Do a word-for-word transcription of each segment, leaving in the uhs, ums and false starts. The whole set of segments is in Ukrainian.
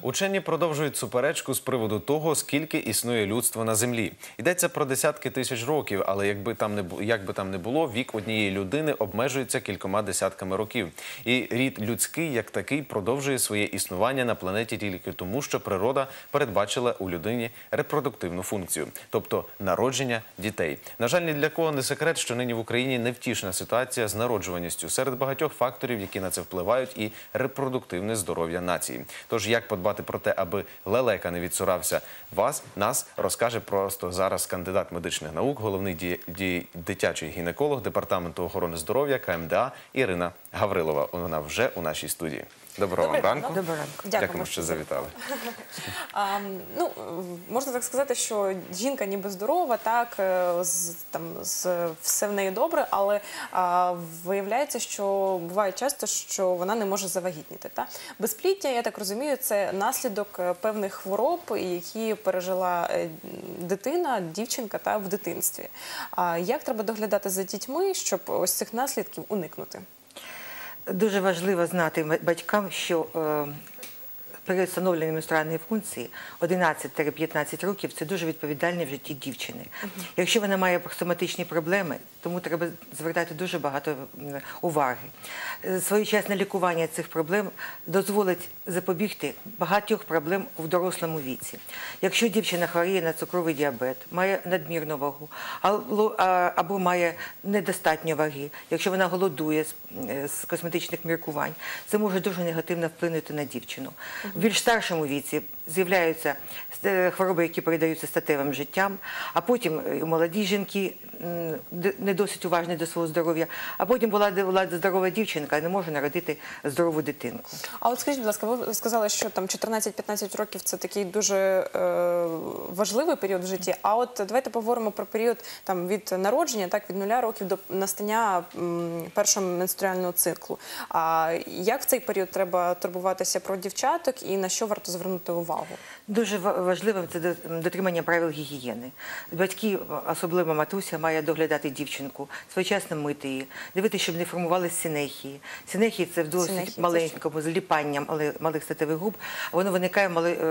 Учені продовжують суперечку з приводу того, скільки існує людство на Землі. Йдеться про десятки тисяч років, але якби там не бу- як би там не було, вік однієї людини обмежується кількома десятками років. І рід людський, як такий, продовжує своє існування на планеті тільки тому, що природа передбачила у людині репродуктивну функцію, тобто народження дітей. На жаль, ні для кого не секрет, що нині в Україні невтішна ситуація з народжуваністю. Серед багатьох факторів, які на це впливають, і репродуктивне здоров'я нації. Тож, як подбати про те, аби лелека не відсурався вас, нас розкаже просто зараз кандидат медичних наук, головний ді... Ді... дитячий гінеколог Департаменту охорони здоров'я Ка Ем Де А Ірина Гаврилова. Вона вже у нашій студії. Доброго вам ранку. Доброго ранку. Дякуємо, що завітали. А, ну, можна так сказати, що жінка ніби здорова, так, з, там, з, все в неї добре, але а, виявляється, що буває часто, що вона не може завагітніти. Та? Безпліддя, я так розумію, це наслідок певних хвороб, які пережила дитина, дівчинка та, в дитинстві. А як треба доглядати за дітьми, щоб ось цих наслідків уникнути? Дуже важливо знати батькам, що е, період встановлення менструальної функції одинадцять-п'ятнадцять років – це дуже відповідальне в житті дівчини. Uh-huh. Якщо вона має соматичні проблеми, тому треба звертати дуже багато уваги. Своєчасне лікування цих проблем дозволить запобігти багатьох проблем у дорослому віці. Якщо дівчина хворіє на цукровий діабет, має надмірну вагу або має недостатньо ваги, якщо вона голодує з косметичних міркувань, це може дуже негативно вплинути на дівчину. В більш старшому віці з'являються хвороби, які передаються статевим життям, а потім молоді жінки не досить уважні до свого здоров'я, а потім була, була здорова дівчинка і не може народити здорову дитинку. А от скажіть, будь ласка, ви сказали, що там чотирнадцять-п'ятнадцять років – це такий дуже е, важливий період в житті, а от давайте поговоримо про період там, від народження, так, від нуля років до настання м, першого менструального циклу. А як в цей період треба турбуватися про дівчаток і на що варто звернути увагу? Дуже важливим це дотримання правил гігієни. Батьки, особливо матуся, має доглядати дівчинку, своєчасно мити її, дивитися, щоб не формувалися синехії. Синехії – це в досить синехії, маленькому зліпанням малих статевих губ, воно виникає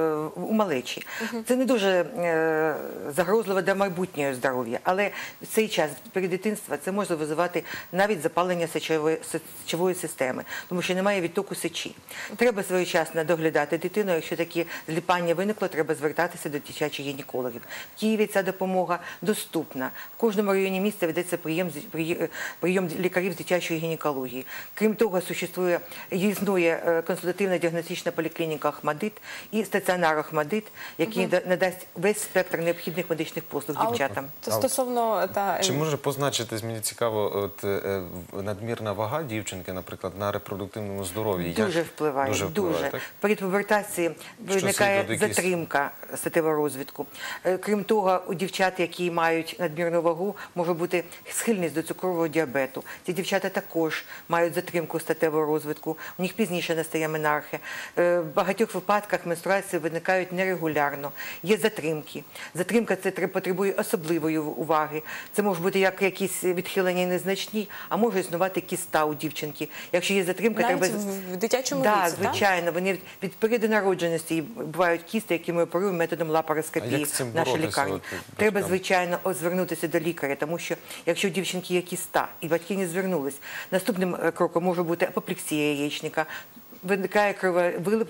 у малечі. Угу. Це не дуже е, загрозливо для майбутнього здоров'я, але в цей час, перед дитинства, це може визивати навіть запалення сечової, сечової системи, тому що немає відтоку сечі. Треба своєчасно доглядати дитину, якщо такі зліпання виникло, треба звертатися до дитячих гінекологів. В Києві ця допомога доступна. В кожному районі міста ведеться прийом, прийом лікарів з дитячої гінекології. Крім того, существує, існує консультативно-діагностична поліклініка «Охмадит» і стаціонар «Охмадит», який угу. надасть весь спектр необхідних медичних послуг а дівчатам. От, стосовно, та... Чи може позначитись, мені цікаво, от, е, надмірна вага дівчинки, наприклад, на репродуктивному здоров'ї? Дуже впливає, дуже. дуже. Перед пубертацією виникає затримка статевого розвитку. Крім того, у дівчат, які мають надмірну вагу, може бути схильність до цукрового діабету. Ці дівчата також мають затримку статевого розвитку, у них пізніше настає менархія. В багатьох випадках менструації виникають нерегулярно, є затримки. Затримка це потребує особливої уваги. Це може бути як якісь відхилення незначні, а може існувати кіста у дівчинки. Якщо є затримка, навіть треба... в дитячому віці, так? Так, звичайно. Вони від періоду народженості бувають кісти, які ми оперуємо методом лапароскопії в нашій лікарні. Треба, звичайно, звернутися до лікаря, тому що якщо у дівчинки є кіста і батьки не звернулись, наступним кроком може бути апоплексія яєчника, виникає крововилив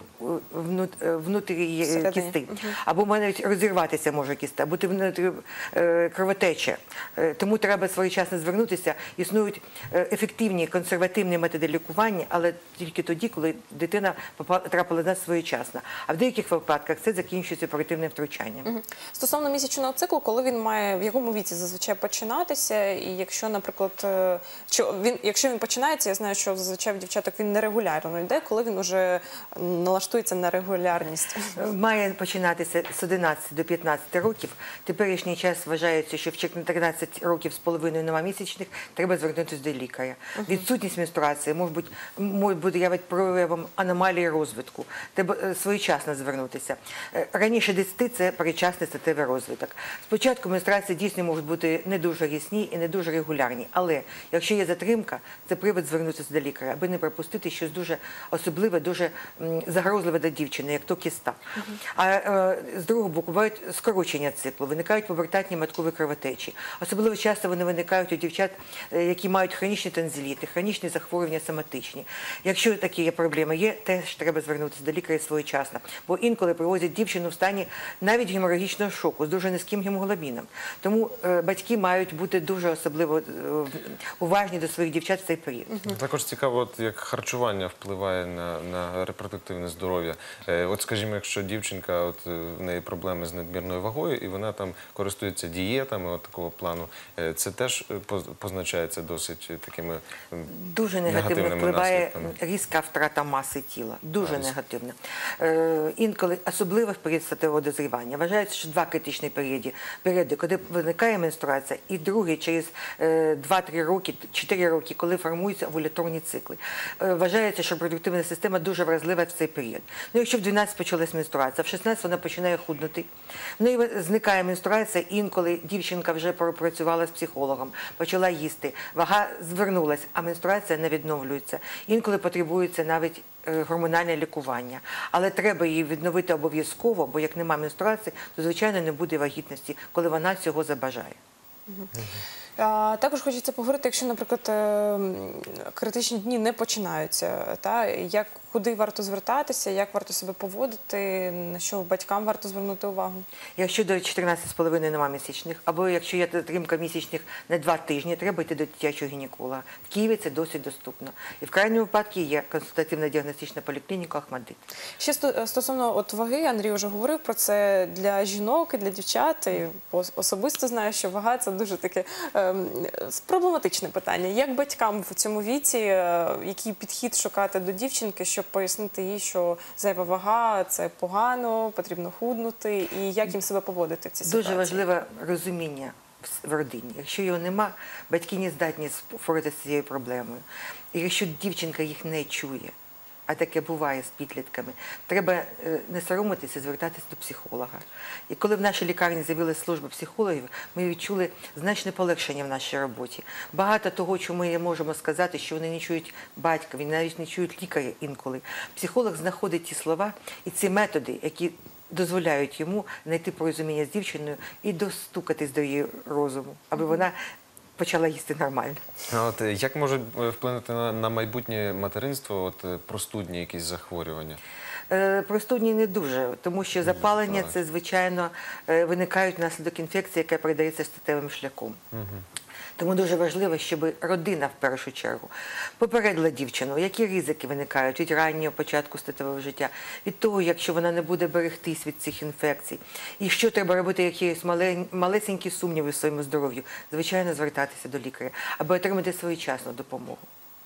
внутрі кісти. Угу. Або навіть розірватися може кіста, бути внутрі кровотеча. Тому треба своєчасно звернутися. Існують ефективні консервативні методи лікування, але тільки тоді, коли дитина потрапила на своєчасно. А в деяких випадках це закінчується оперативним втручанням. Угу. Стосовно місячного циклу, коли він має, в якому віці зазвичай починатися, і якщо, наприклад, що він, якщо він починається, я знаю, що зазвичай в дівчаток він нерегулярно йде, коли він вже налаштується на регулярність? Має починатися з одинадцяти до п'ятнадцяти років. Теперішній час вважається, що в тринадцять років з половиною нема місячних, треба звернутися до лікаря. Uh-huh. Відсутність менструації може бути, може бути явити проявом аномалії розвитку. Треба своєчасно звернутися. Раніше десяти – це передчасний статевий розвиток. Спочатку менструації дійсно можуть бути не дуже рясні і не дуже регулярні, але якщо є затримка, це привід звернутися до лікаря, аби не пропустити щось дуже особливе особливе, дуже м, загрозливе для дівчини, як то кіста. А е, з другого боку, бувають скорочення циклу, виникають повертатні маткові кровотечі. Особливо часто вони виникають у дівчат, е, які мають хронічні танзеліти, хронічні захворювання соматичні. Якщо такі є проблеми є, теж треба звернутися до лікаря своєчасно. Бо інколи привозять дівчину в стані навіть геморагічного шоку з дуже низьким гемоглобіном. Тому е, батьки мають бути дуже особливо е, уважні до своїх дівчат в цей період. Також цікаво, от як харчування впливає на, на репродуктивне здоров'я. Е, от, скажімо, якщо дівчинка, от е, в неї проблеми з надмірною вагою, і вона там користується дієтами от такого плану, е, це теж е, поз- позначається досить такими м, Дуже негативно негативними впливає наслідками. різка втрата маси тіла. Дуже А, різка. негативно. Е, інколи, особливо в період статевого дозрівання. Вважається, що два критичні періоди. Періоди, коли виникає менструація, і другий через е, два-три роки, чотири роки, коли формуються овуляторні цикли. Е, вважається, що репродуктивна система дуже вразлива в цей період. Ну, якщо в дванадцять почалась менструація, в шістнадцять вона починає худнути. В неї зникає менструація, інколи дівчинка вже пропрацювала з психологом, почала їсти, вага звернулась, а менструація не відновлюється. Інколи потребується навіть е, гормональне лікування. Але треба її відновити обов'язково, бо як немає менструації, то, звичайно, не буде вагітності, коли вона цього забажає. А, також хочеться поговорити, якщо, наприклад, е, критичні дні не починаються, та, як, куди варто звертатися, як варто себе поводити, на що батькам варто звернути увагу? Якщо до чотирнадцяти з половиною нема місячних, або якщо є затримка місячних на два тижні, треба йти до дитячого гінеколога. В Києві це досить доступно. І в крайньому випадку є консультативно-діагностична поліклініка «Ахмадит». Ще сто- стосовно от ваги, Андрій вже говорив про це для жінок і для дівчат. І ос- особисто знаю, що вага – це дуже таке ем, проблематичне питання. Як батькам в цьому віці, е, який підхід шукати до дівчинки, щоб пояснити їй, що зайва вага – це погано, потрібно худнути, і як їм себе поводити в цій ситуації? Дуже важливе розуміння в- в родині. Якщо його нема, батьки не здатні впоратися з цією проблемою. І якщо дівчинка їх не чує, а таке буває з підлітками, треба е, не соромитися, звертатися до психолога. І коли в нашій лікарні з'явилася служба психологів, ми відчули значне полегшення в нашій роботі. Багато того, що ми не можемо сказати, що вони не чують батька, вони навіть не чують лікаря інколи. Психолог знаходить ті слова і ці методи, які дозволяють йому знайти порозуміння з дівчиною і достукатись до її розуму, аби вона почала їсти нормально. А от е, як можуть е, вплинути на, на майбутнє материнство от е, простудні якісь захворювання? Е, Простудні не дуже, тому що запалення так. це, звичайно, е, виникають внаслідок інфекції, яка передається статевим шляхом. Тому дуже важливо, щоб родина в першу чергу попередила дівчину, які ризики виникають від раннього початку статевого життя, від того, якщо вона не буде берегтись від цих інфекцій, і що треба робити, якісь малень- малесенькі сумніви в своєму здоров'ю, звичайно, звертатися до лікаря, аби отримати своєчасну допомогу.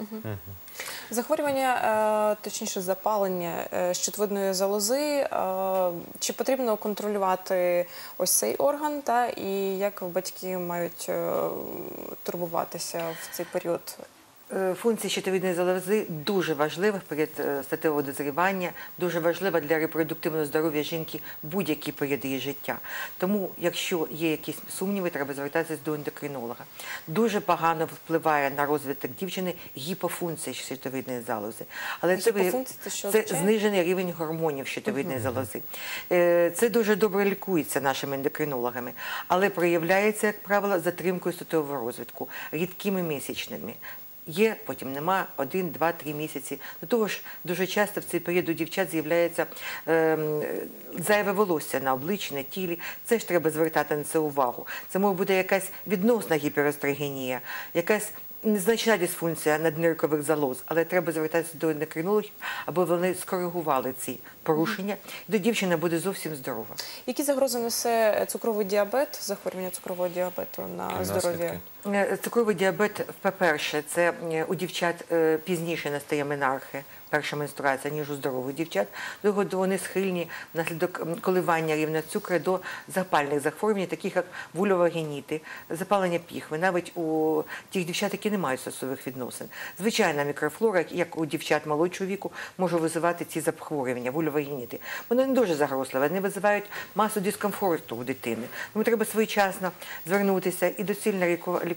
Захворювання, е, точніше запалення е, щитовидної залози, е, чи потрібно контролювати ось цей орган, та, і як батьки мають е, турбуватися в цей період? Е, Функція щитовидної залози дуже важлива в період е, статевого дозрівання, дуже важлива для репродуктивного здоров'я жінки будь-які періоди її життя. Тому, якщо є якісь сумніви, треба звертатися до ендокринолога. Дуже погано впливає на розвиток дівчини гіпофункція щитовидної залози. Але це, ви- Гіпофункція – це що це означає? знижений рівень гормонів щитовидної залози. Е, Це дуже добре лікується нашими ендокринологами, але проявляється, як правило, затримкою статевого розвитку, рідкими місячними. Є, потім нема, один, два, три місяці. До того ж, дуже часто в цей період у дівчат з'являється ем, зайве волосся на обличчі, на тілі. Це ж треба звертати на це увагу. Це може бути якась відносна гіперестрогенія, якась незначна дисфункція надниркових залоз, але треба звертатися до ендокринологів, аби вони скоригували ці порушення, і до дівчина буде зовсім здорова. Які загрози несе цукровий діабет, захворювання цукрового діабету на Які здоров'я? наслідки? Е, Цукровий діабет, по-перше, це е, у дівчат е, пізніше настає менархе, перша менструація, ніж у здорових дівчат. Друге, вони схильні внаслідок м, коливання рівня цукру до запальних захворювань, таких як вульвовагініти, запалення піхви, навіть у тих дівчат, які не мають стосових відносин. Звичайна мікрофлора, як у дівчат молодшого віку, може визивати ці захворювання, вульвовагініти. Вони не дуже загрозливі, вони визивають масу дискомфорту у дитини. Тому треба своєчасно звернутися і доцільно ліку-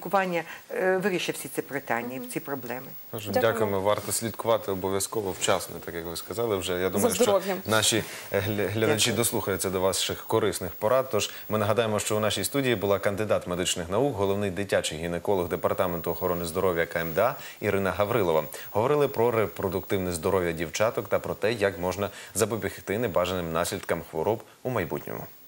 лікування е, вирішить всі ці питання, ці проблеми. Кажу, Дякуємо. дякуємо. Варто слідкувати обов'язково вчасно, так як ви сказали вже. Я думаю, що здоров'ям. наші е, гля- глядачі Дякую. дослухаються до ваших корисних порад. Тож ми нагадаємо, що у нашій студії була кандидат медичних наук, головний дитячий гінеколог Департаменту охорони здоров'я Ка Ем Де А Ірина Гаврилова. Говорили про репродуктивне здоров'я дівчаток та про те, як можна запобігти небажаним наслідкам хвороб у майбутньому.